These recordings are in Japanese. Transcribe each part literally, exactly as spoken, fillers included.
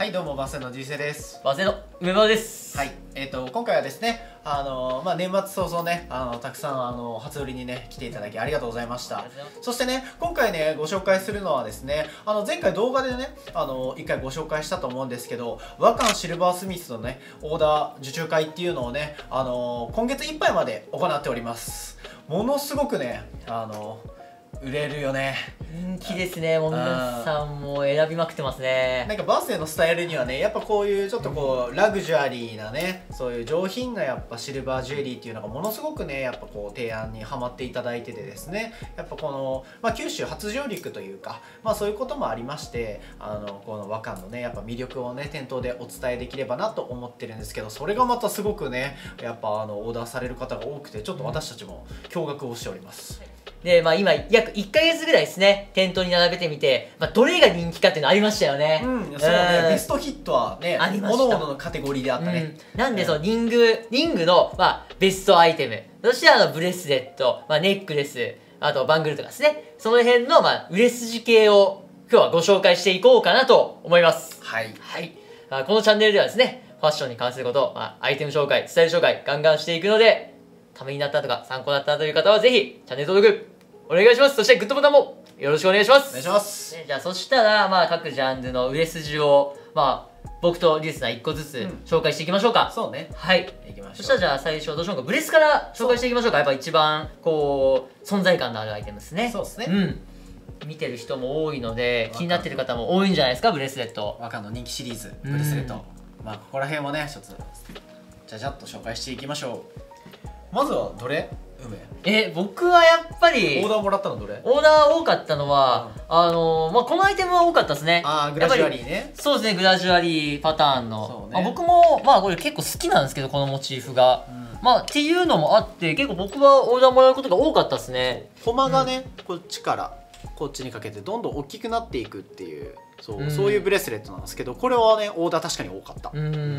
はい、どうもバセの人生です。 バセの梅場です。 はい、えっ、ー、と今回はですね、あのまあ年末早々ね、あのたくさんあの初売りにね来ていただきありがとうございました。そしてね、今回ねご紹介するのはですね、あの前回動画でね、あの一回ご紹介したと思うんですけど、ワカンシルバースミスのねオーダー受注会っていうのをね、あの今月いっぱいまで行っております。ものすごくね、あの売れるよね。 人気ですね。もう皆さんも選びまくってますね。 なんかバースデーのスタイルにはね、やっぱこういうちょっとこうラグジュアリーなね、そういう上品なやっぱシルバージュエリーっていうのがものすごくね、やっぱこう提案にはまっていただいててですね、やっぱこの、まあ、九州初上陸というか、まあそういうこともありまして、あのこの和漢のねやっぱ魅力をね店頭でお伝えできればなと思ってるんですけど、それがまたすごくねやっぱあのオーダーされる方が多くて、ちょっと私たちも驚愕をしております。 で、まあ今、約いっかげつぐらいですね、店頭に並べてみて、まあどれが人気かっていうのありましたよね。 うん、そうね、ベストヒットはね、各々のカテゴリーであったね。 うん、なんで、そのリング、リングの、まあ、ベストアイテム、そしてあの、ブレスレット、まあ、ネックレス、あとバングルとかですね、その辺の、まあ、売れ筋系を今日はご紹介していこうかなと思います。 はい。 はい。このチャンネルではですね、ファッションに関すること、まあ、アイテム紹介、スタイル紹介、ガンガンしていくので、ためになったとか、参考になったという方はぜひ、チャンネル登録、お願いします。そしてグッドボタンもよろしくお願いします。 お願いします。 じゃあそしたら、まあ各ジャンルの売れ筋を、まあ僕とリュウスさんいっこずつ紹介していきましょうか。 うん、そうね。 はい。 いきましょう。 そしたらじゃあ最初どうしようか。ブレスから紹介していきましょうか。やっぱ一番こう存在感のあるアイテムですね。 そうですね。 うん。見てる人も多いので気になってる方も多いんじゃないですか、ブレスレット。 ワカの人気シリーズブレスレット。まあここら辺をねちょっとじゃじゃっと紹介していきましょう。まずはどれ？梅。 え、僕はやっぱりオーダーもらったのどれ？ オーダー多かったのは、うん、あのー、まあこのアイテムは多かったですね。 ああ、グラジュアリーね。 そうですね、グラジュアリーパターンの。 そうね、 まあ、僕もまあこれ結構好きなんですけど、このモチーフが、うん、まあっていうのもあって結構僕はオーダーもらうことが多かったですね。 コマがね、うん、こっちからこっちにかけてどんどん大きくなっていくっていうそう、うん、そういうブレスレットなんですけど、これはねオーダー確かに多かった。うん、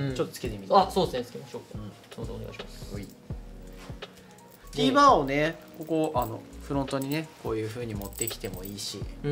ちょっとつけてみて。 あ、そうですね、つけましょう。うん、どうぞお願いします。 T バーをねここあのフロントにねこういう風に持ってきてもいいし、うん、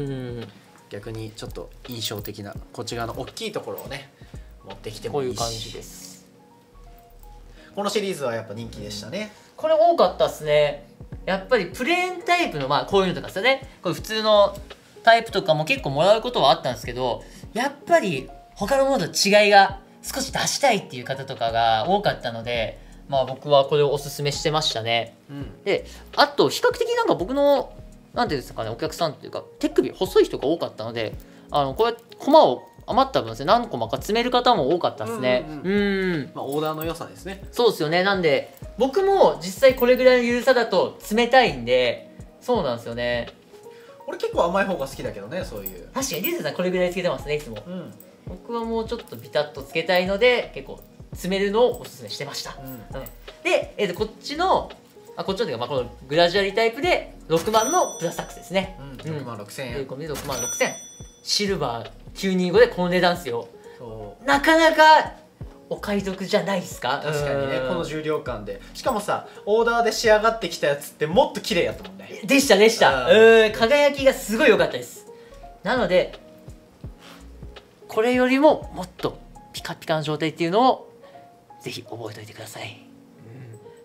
逆にちょっと印象的なこっち側の大きいところをね持ってきてもいいし、こういう感じです。このシリーズはやっぱ人気でしたね。 これ多かったっすね。やっぱりプレーンタイプのまあこういうのとかですよね、これ普通のタイプとかも結構もらうことはあったんですけど、やっぱり他のものと違いが少し出したいっていう方とかが多かったので、まあ僕はこれをおすすめしてましたね。うん、で、あと比較的なんか僕のなんていうんですかね、お客さんっていうか手首細い人が多かったので、あのこうやってコマを余った分ですね、何個もか詰める方も多かったですね。うん。 まあオーダーの良さですね。 そうですよね。なんで僕も実際これぐらいの緩さだと冷たいんで、そうなんですよね。 俺結構甘い方が好きだけどね、そういう。 確かにリュウセイさんこれぐらいつけてますね、いつも。うん、僕はもうちょっとビタッとつけたいので結構詰めるのをおすすめしてました。うん、で、えー、とこっちのあこっちのというか、まあ、このグラジュアリータイプでろくまんのプラスタックスですね。 うん、ろくまんろくせんえん。 込みでろくまんろくせんえん。シルバーきゅうにじゅうごでこの値段ですよ。なかなかお買い得じゃないですか。 確かにね、この重量感で。しかもさ、オーダーで仕上がってきたやつってもっと綺麗やったもんね。 でしたでした。うん、輝きがすごい良かったです。なのでこれよりももっとピカピカの状態っていうのをぜひ覚えておいてください。うん、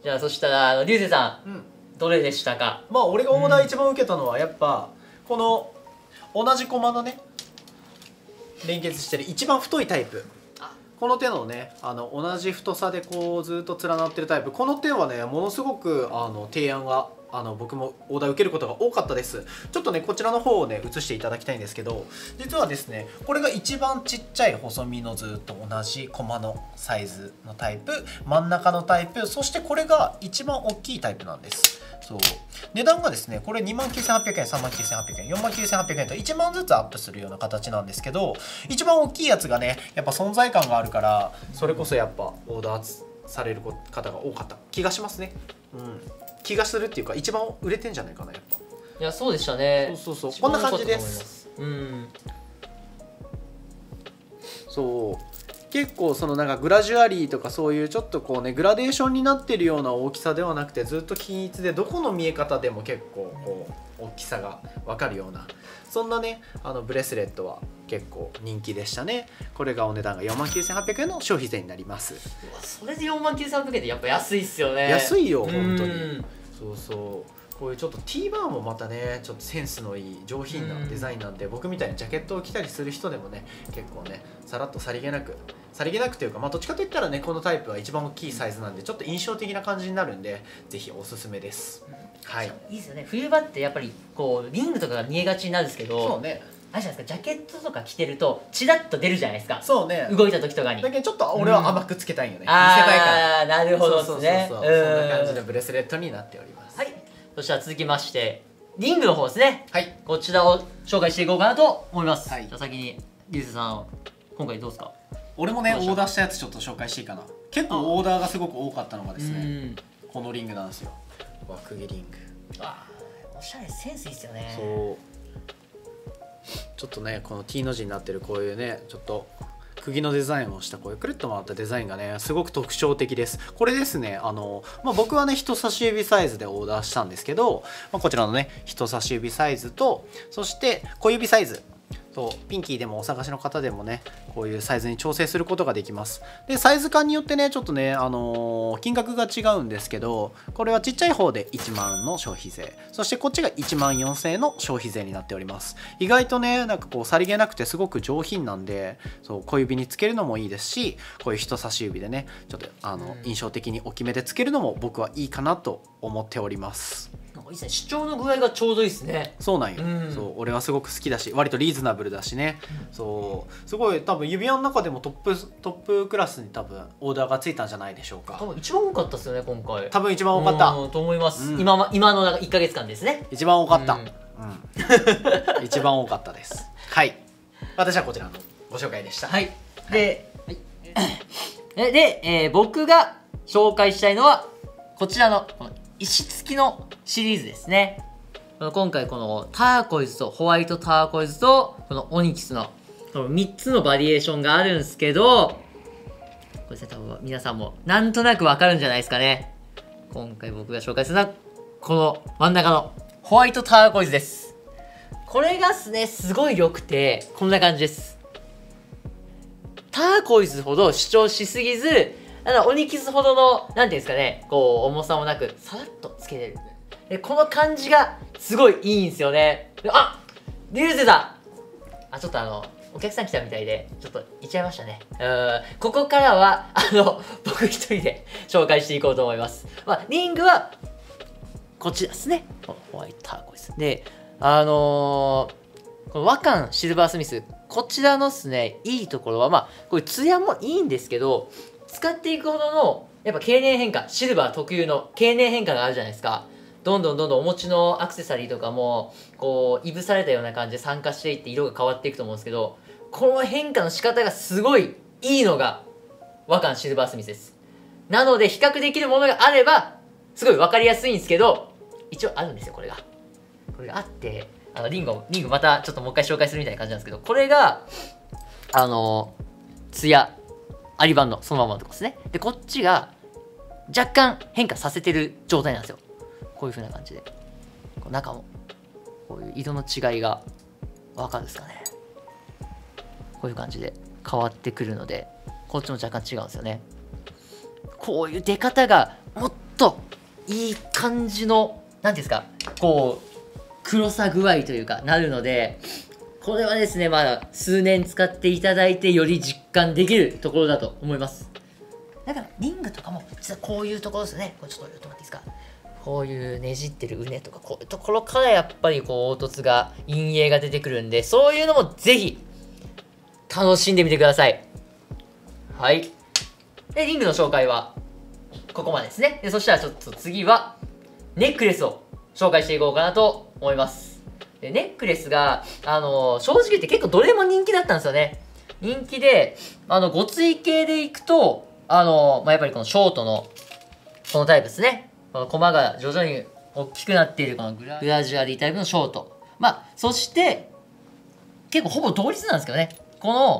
じゃあそしたらリュウセイさん、うん、どれでしたか？ まあ俺がオーダー一番受けたのはやっぱこの同じコマのね連結してる一番太いタイプ、この手のねあの同じ太さでこうずっと連なってるタイプ、この手はねものすごくあの提案があの僕もオーダー受けることが多かったです。ちょっとねこちらの方をね映していただきたいんですけど、実はですねこれが一番ちっちゃい細身のずっと同じコマのサイズのタイプ、真ん中のタイプ、そしてこれが一番大きいタイプなんです。そう値段がですねこれにまんきゅうせんはっぴゃくえん、さんまんきゅうせんはっぴゃくえん、よんまんきゅうせんはっぴゃくえんといちまんずつアップするような形なんですけど、一番大きいやつがねやっぱ存在感があるから、それこそやっぱオーダーされる方が多かった気がしますね。うん気がするっていうか一番売れてんじゃないかなやっぱ。 いやそうでしたね。 そうそうそうこんな感じです。うん。そう結構そのなんかグラジュアリーとかそういうちょっとこうねグラデーションになってるような大きさではなくて、ずっと均一でどこの見え方でも結構こう大きさが分かるような、そんなねあのブレスレットは結構人気でしたね。これがお値段がよんまんきゅうせんはっぴゃくえんの消費税になります。 うわそれでよんまんきゅうせんはっぴゃくえんってやっぱ安いっすよね。 安いよ本当に。 うんそうそう、こういうちょっと T バーもまたねちょっとセンスのいい上品なデザインなんで、僕みたいにジャケットを着たりする人でもね結構ねさらっとさりげなくさりげなくというか、まあどっちかといったらねこのタイプは一番大きいサイズなんでちょっと印象的な感じになるんで、ぜひおすすめです。はい、 いいですよね。冬場ってやっぱりこうリングとかが見えがちになるんですけど、 そうね、 あれじゃないですか、ジャケットとか着てるとチラッと出るじゃないですか。 そうね、 動いた時とかに。 だけどちょっと俺は甘くつけたいよね、見せたいから。 ああなるほどですね。 そうそうそうそう、そんな感じのブレスレットになっております。 はい、そしたら続きましてリングの方ですね。 はい、 こちらを紹介していこうかなと思います。 はい、 じゃあ先にリュウセイさん今回どうですか？ 俺もねオーダーしたやつちょっと紹介していいかな。結構オーダーがすごく多かったのがですね、このリングなんですよ。枠毛リング。 あーおしゃれ、センスいいっすよね。 そうちょっとねこの T の字になってるこういうねちょっと釘のデザインをしたこういうくるっと回ったデザインがねすごく特徴的です。これですねあの、まあ、僕はね人差し指サイズでオーダーしたんですけど、まあ、こちらのね人差し指サイズとそして小指サイズ、そうピンキーでもお探しの方でもねこういうサイズに調整することができます。でサイズ感によってねちょっとね、あのー金額が違うんですけど、これはちっちゃい方でいちまんの消費税、そしてこっちがいちまんよんせんえんの消費税になっております。意外とねなんかこうさりげなくてすごく上品なんで、そう小指につけるのもいいですし、こういう人差し指でねちょっとあの、うん、印象的に大きめでつけるのも僕はいいかなと思っております。 なんかいいですね、主張の具合がちょうどいいですね。 そうなんよ、 うん、 そう俺はすごく好きだし割とリーズナブルだしね、うん、そうすごい多分指輪の中でもトップトップクラスに多分オーダーがついたんじゃないでしょうか。 多分一番多かったですよね今回。 多分一番多かったと思います、 うん、 今今のいっかげつかんですね。 一番多かった、うんうん、一番多かったです。はい、私はこちらのご紹介でした。 はい、で、はい、で、えー、僕が紹介したいのはこちらのこの石付きのシリーズですね。今回このターコイズとホワイトターコイズとこのオニキスのこのみっつのバリエーションがあるんですけど、これですね、多分皆さんもなんとなくわかるんじゃないですかね。今回僕が紹介するのはこの真ん中のホワイトターコイズです。これがですねすごい良くてこんな感じです。ターコイズほど主張しすぎず、あのオニキスほどのなんていうんですかね、こう重さもなくさらっとつけれる。でこの感じがすごいいいんですよね。あ、リュウセイさん、あちょっとあのお客さん来たみたいでちょっと行っちゃいましたね。うん、ここからはあの僕一人で紹介していこうと思います。まあ、リングはこっちですね、このホワイトターコイズで、あのー、このワカンシルバースミス、こちらのですねいいところは、まあこういうツヤもいいんですけど、使っていくほどのやっぱ経年変化、シルバー特有の経年変化があるじゃないですか。どんどんどんどんお持ちのアクセサリーとかもこういぶされたような感じで酸化していって色が変わっていくと思うんですけど、この変化の仕方がすごいいいのがワカンシルバースミスです。なので比較できるものがあればすごい分かりやすいんですけど、一応あるんですよ。これがこれがあって、あのリングリングまたちょっともう一回紹介するみたいな感じなんですけど、これがあのツヤアリバンのそのままのとこですね。でこっちが若干変化させてる状態なんですよ。こういう風な感じで中もこういう色の違いが分かるですかね。こういう感じで変わってくるので、こっちも若干違うんですよね。こういう出方がもっといい感じの何ていうんですか、こう黒さ具合というかなるので、これはですねまだ数年使っていただいてより実感できるところだと思います。だからリングとかも実はこういうところですよね。これちょっと言ってもらっていいですか。こういうねじってるうねとかこういうところからやっぱりこう凹凸が陰影が出てくるんで、そういうのもぜひ楽しんでみてください。はい。でリングの紹介はここまでですね。でそしたらちょっと次はネックレスを紹介していこうかなと思います。でネックレスがあの正直言って結構どれも人気だったんですよね。人気であのごつい系でいくとあの、まあ、やっぱりこのショートのこのタイプですね。このコマが徐々に大きくなっているこのグラジュアリータイプのショート、まあそして結構ほぼ同率なんですけどね、この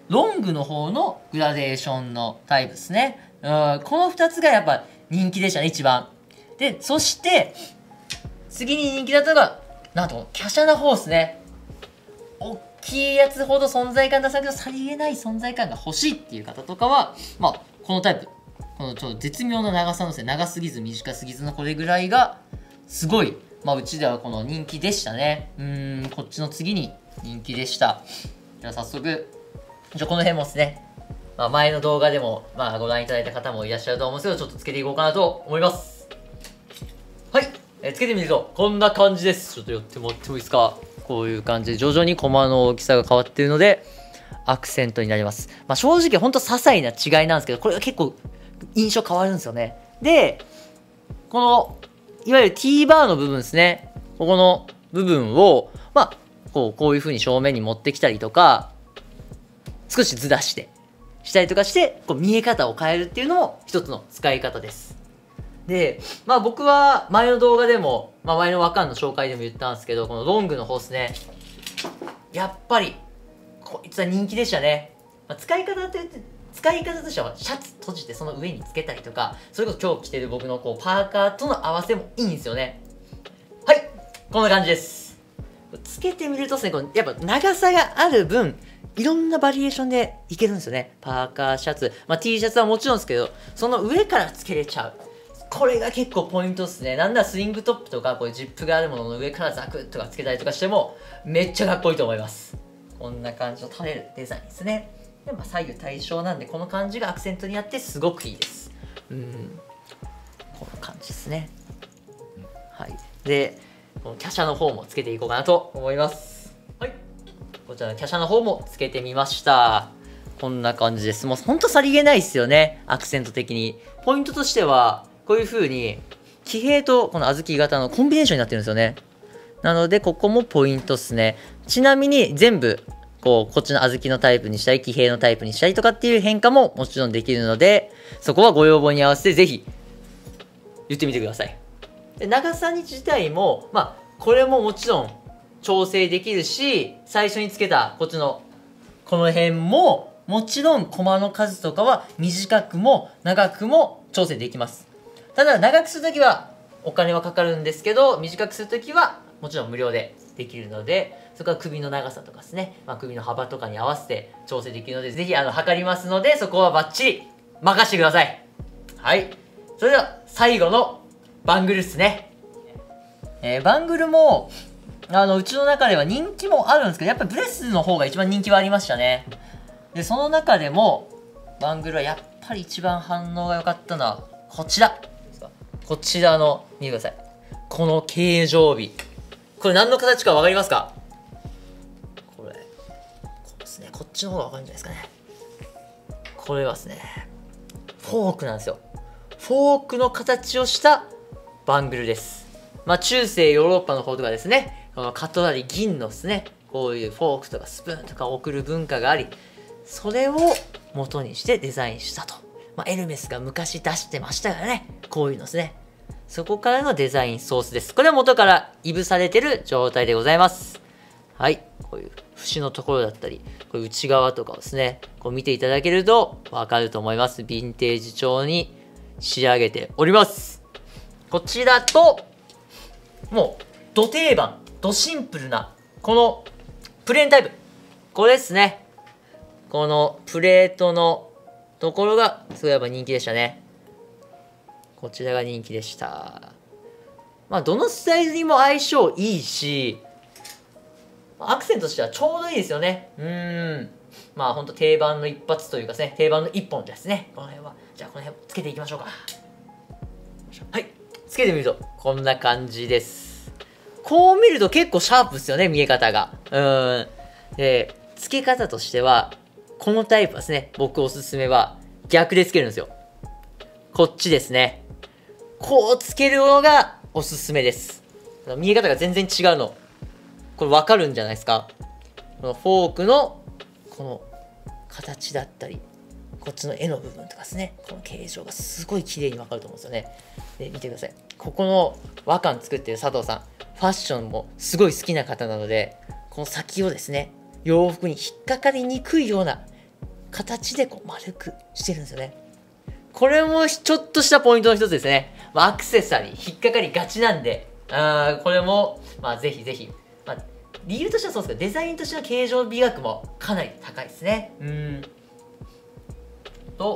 ロングの方のグラデーションのタイプですね。うん、このふたつがやっぱ人気でしたね、一番。で、そして、次に人気だったのが、なんと、華奢な方ですね。大きいやつほど存在感出さないけど、さりげない存在感が欲しいっていう方とかは、まあ、このタイプ。このちょっと絶妙な長さのですね、長すぎず短すぎずのこれぐらいが、すごい、まあ、うちではこの人気でしたね。うーん、こっちの次に人気でした。じゃあ早速、じゃあこの辺もですね、まあ、前の動画でも、まあ、ご覧いただいた方もいらっしゃると思うんですけど、ちょっとつけていこうかなと思います。はい、えー、つけてみると、こんな感じです。ちょっと寄ってもらってもいいですか。こういう感じで、徐々にコマの大きさが変わっているので、アクセントになります。まあ、正直、ほんと些細な違いなんですけど、これが結構、印象変わるんですよね。で、この、いわゆる T バーの部分ですね。ここの部分を、まあ、こう、こういう風に正面に持ってきたりとか、少しずらして、したりとかして、こう見え方を変えるっていうのも一つの使い方です。で、まあ僕は前の動画でも、まあ前のワカンの紹介でも言ったんですけど、このロングの方ですね。やっぱり、こいつは人気でしたね。まあ、使い方と言って、使い方としてはシャツ閉じてその上につけたりとか、それこそ今日着てる僕のこうパーカーとの合わせもいいんですよね。はい、こんな感じです。つけてみるとですね、このやっぱ長さがある分、いろんなバリエーションでいけるんですよね。パーカー、シャツ、まあ、T シャツはもちろんですけど、その上からつけれちゃう。これが結構ポイントですね。なんならスイングトップとか、こういうジップがあるものの上からザクッとかつけたりとかしても、めっちゃかっこいいと思います。こんな感じの垂れるデザインですね。で、まあ、左右対称なんで、この感じがアクセントになってすごくいいです。うん。この感じですね。はい。で、この華奢の方もつけていこうかなと思います。はい。こちらの華奢の方もつけてみました。こんな感じです。もうほんとさりげないですよね。アクセント的に。ポイントとしては、こういう風に、騎兵とこの小豆型のコンビネーションになってるんですよね。なので、ここもポイントっすね。ちなみに、全部、こう、こっちの小豆のタイプにしたり、騎兵のタイプにしたりとかっていう変化ももちろんできるので、そこはご要望に合わせてぜひ、言ってみてください。で、長さに自体も、まあ、これももちろん調整できるし、最初につけたこっちのこの辺ももちろんコマの数とかは短くも長くも調整できます。ただ長くするときはお金はかかるんですけど、短くするときはもちろん無料でできるので、そこは首の長さとかですね、まあ、首の幅とかに合わせて調整できるので、ぜひあの測りますので、そこはバッチリ任せてください。はい。それでは最後のバングルですね。えー、バングルも、あの、うちの中では人気もあるんですけど、やっぱりブレスの方が一番人気はありましたね。で、その中でも、バングルはやっぱり一番反応が良かったのは、こちら。こちらの、見てください。この形状美。これ何の形かわかりますか？これ、こうですね。こっちの方がわかるんじゃないですかね。これはですね、フォークなんですよ。フォークの形をしたバングルです。まあ、中世ヨーロッパの方とかですね、このカトラリー銀のですね、こういうフォークとかスプーンとか送る文化があり、それを元にしてデザインしたと。まあ、エルメスが昔出してましたからね、こういうのですね。そこからのデザインソースです。これは元からいぶされてる状態でございます。はい。こういう節のところだったり、こういう内側とかをですね、こう見ていただけるとわかると思います。ヴィンテージ調に仕上げております。こちらと、もう、ド定番、ドシンプルな、この、プレーンタイプ。これですね。このプレートのところが、すごいやっぱ人気でしたね。こちらが人気でした。まあ、どのスタイルにも相性いいし、アクセントとしてはちょうどいいですよね。うーん。まあ、ほんと定番の一発というかですね、定番の一本ですね。この辺は。じゃあ、この辺つけていきましょうか。はい。つけてみると、こんな感じです。こう見ると結構シャープですよね、見え方が。うーん。で、付け方としては、このタイプはですね、僕おすすめは逆で付けるんですよ。こっちですね。こう付けるのがおすすめです。見え方が全然違うの。これわかるんじゃないですか。このフォークの、この形だったり、こっちの絵の部分とかですね。この形状がすごい綺麗にわかると思うんですよね。で、見てください。ここの和漢作ってる佐藤さん、ファッションもすごい好きな方なので、この先をですね、洋服に引っかかりにくいような形でこう丸くしてるんですよね。これもちょっとしたポイントの一つですね。まあ、アクセサリー引っかかりがちなんで、あこれも、まあ、ぜひぜひ、まあ、理由としてはそうですけど、デザインとしての形状美学もかなり高いですね。うん。と、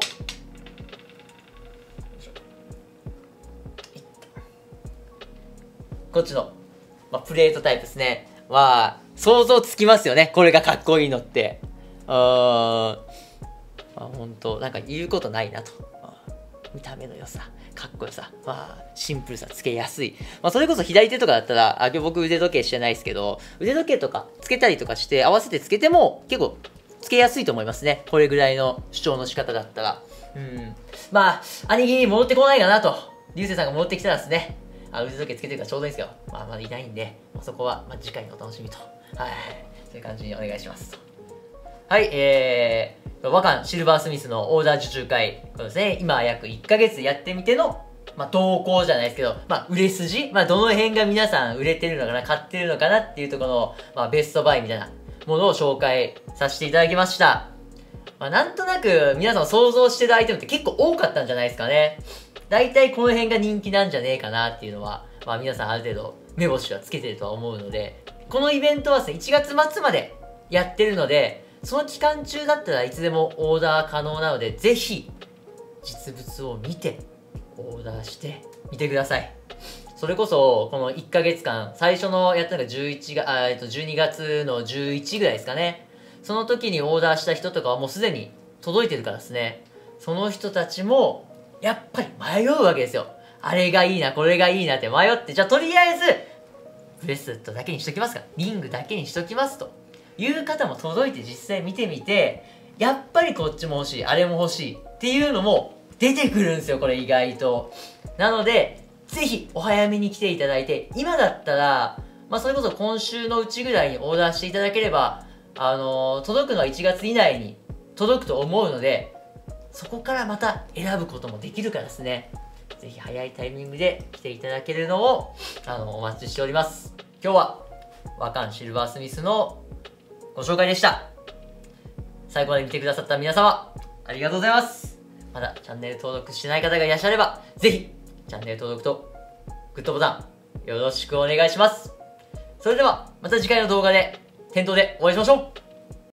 こっちの、まあ、プレートタイプですね。まあ、想像つきますよね。これがかっこいいのって。あー、まあ、本当なんか言うことないなと。見た目の良さ、かっこよさ、まあ、シンプルさ、つけやすい。まあ、それこそ左手とかだったら、あ、今日僕腕時計してないですけど、腕時計とかつけたりとかして、合わせてつけても、結構、つけやすいと思いますね。これぐらいの主張の仕方だったら。うん。まあ、兄貴に戻ってこないかなと。流星さんが戻ってきたらですね、あ、腕時計つけてるからちょうどいいですよ。まあ、まだいないんで、まあ、そこは、まあ、次回のお楽しみと。はい。そういう感じにお願いします。はい、えー、和漢シルバースミスのオーダー受注会、これですね、今約いっかげつやってみての、まあ、投稿じゃないですけど、まあ、売れ筋、まあ、どの辺が皆さん売れてるのかな、買ってるのかなっていうところの、まあ、ベストバイみたいなものを紹介させていただきました。まあ、なんとなく皆さん想像してるアイテムって結構多かったんじゃないですかね。だいたいこの辺が人気なんじゃねえかなっていうのは、まあ、皆さんある程度目星はつけてるとは思うので、このイベントはですね、いちがつまつまでやってるので、その期間中だったらいつでもオーダー可能なので、ぜひ実物を見てオーダーしてみてください。それこそこのいっかげつかん、最初のやったのがじゅういちがつ、あ、えっと、じゅうにがつのじゅういちぐらいですかね。その時にオーダーした人とかはもうすでに届いてるからですね。その人たちもやっぱり迷うわけですよ。あれがいいな、これがいいなって迷って、じゃあとりあえずブレスレットだけにしときますか、リングだけにしときますという方も届いて実際見てみて、やっぱりこっちも欲しい、あれも欲しいっていうのも出てくるんですよ、これ意外と。なので、ぜひお早めに来ていただいて、今だったら、まあそれこそ今週のうちぐらいにオーダーしていただければ、あのー、届くのはいちがつ以内に届くと思うので、そこからまた選ぶこともできるからですね。ぜひ早いタイミングで来ていただけるのを、あのー、お待ちしております。今日は、和漢シルバースミスのご紹介でした。最後まで見てくださった皆様、ありがとうございます。まだチャンネル登録してない方がいらっしゃれば、ぜひ、チャンネル登録とグッドボタン、よろしくお願いします。それでは、また次回の動画で、店頭でお会いしましょう。